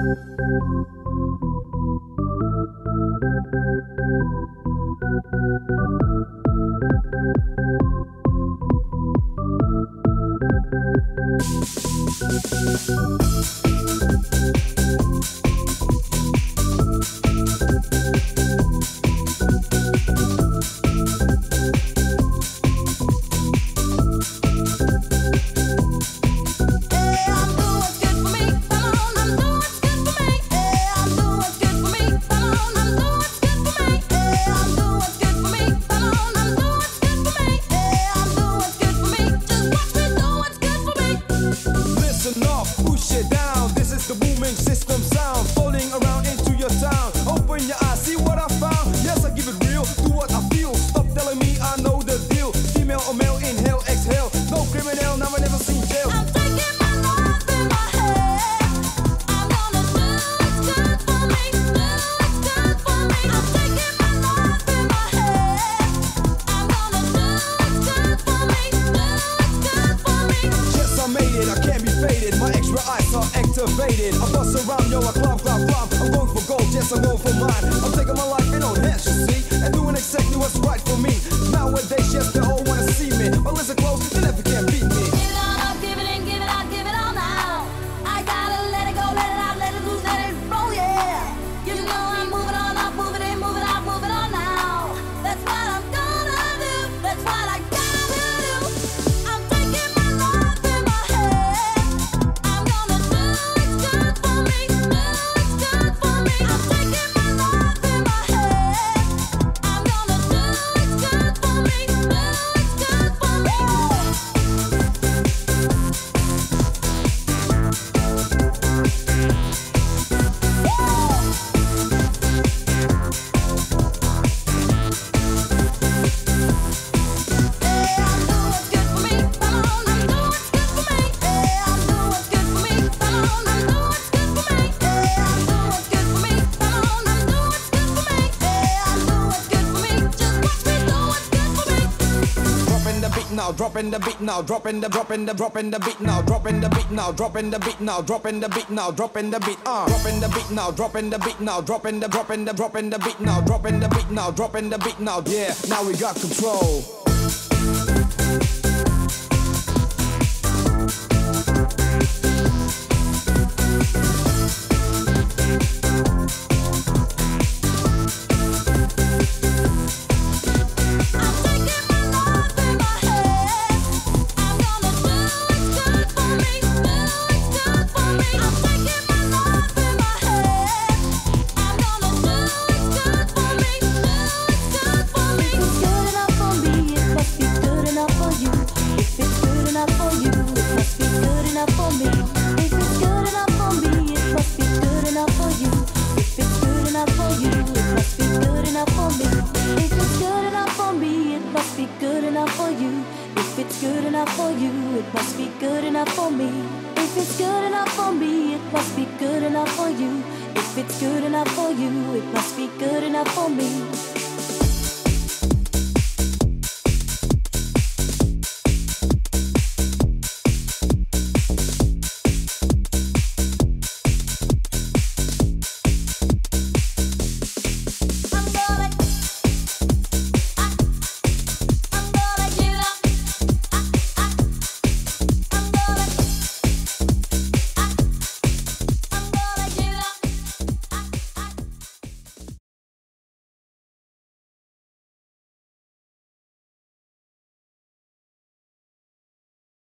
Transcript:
Activated. I bust around, yo, I climb. I'm going for gold, yes, I'm going for mine. I'm taking my life in own hands, you see, and doing exactly what's right for me. Nowadays, yes, they all wanna see me, but listen close, they never can beat me. Give it all up, give it in, give it out, give it all now. I gotta let it go, let it out, let it loose, let it roll, yeah. You know I'm moving on up, move it in, move it out, move it on now. That's what I'm gonna do, that's what I gotta do. I'm taking my life in my head. I'm gonna do what's good for me, do what's good for me. I'm taking my life in my head. I'm gonna do what's good for me, do what's good for me. Dropping the beat now, dropping the beat now, dropping the beat now, dropping the beat now, dropping the beat now, dropping the beat now, dropping the beat, dropping the beat now, dropping the beat now, dropping the beat now, dropping the beat now, dropping the beat now, yeah, now we got control. Good enough for you. If it's good enough for you, it must be good enough for me. If it's good enough for me, it must be good enough for you. If it's good enough for you, it must be good enough for me.